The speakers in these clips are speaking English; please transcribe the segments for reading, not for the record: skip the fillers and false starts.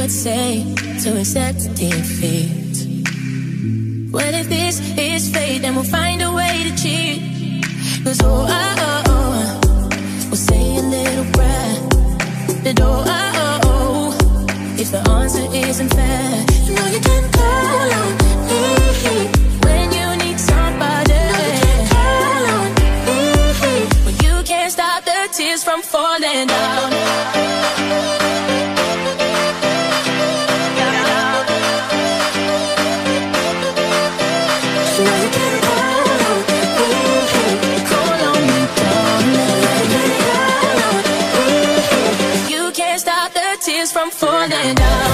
would say to accept defeat? What if this is fate, then we'll find a way to cheat? 'Cause we'll say a little prayer. But if the answer isn't fair, you know you can call on me when you need somebody. Call on me when you can't stop the tears from falling down. Tears from falling down.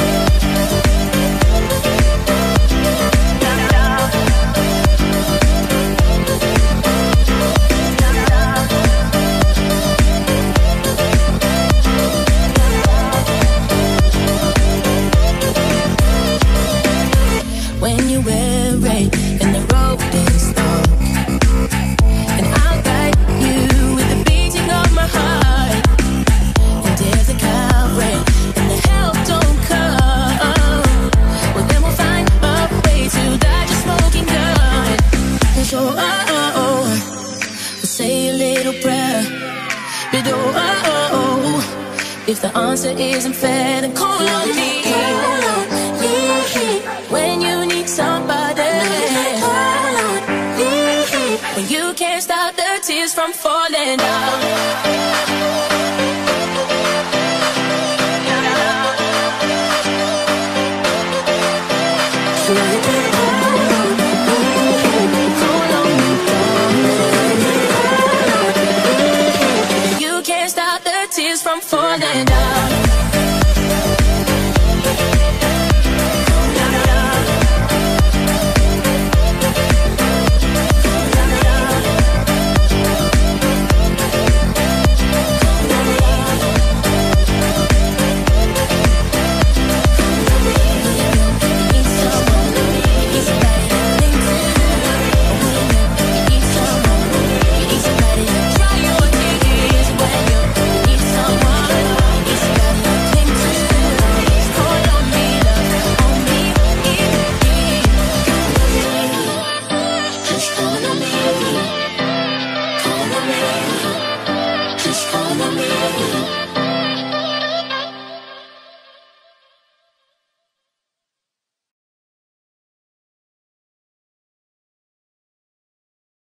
When you weary and the road is long, and I'll guide you with the beating of my heart. And if the coward and the help don't come, well then we'll find a way to dodge a smoking gun. And so we'll say a little prayer. But if the answer isn't fair, then call on me. When you need somebody, when you can't stop the tears from falling down. You can't stop the tears from falling down. Just call on me.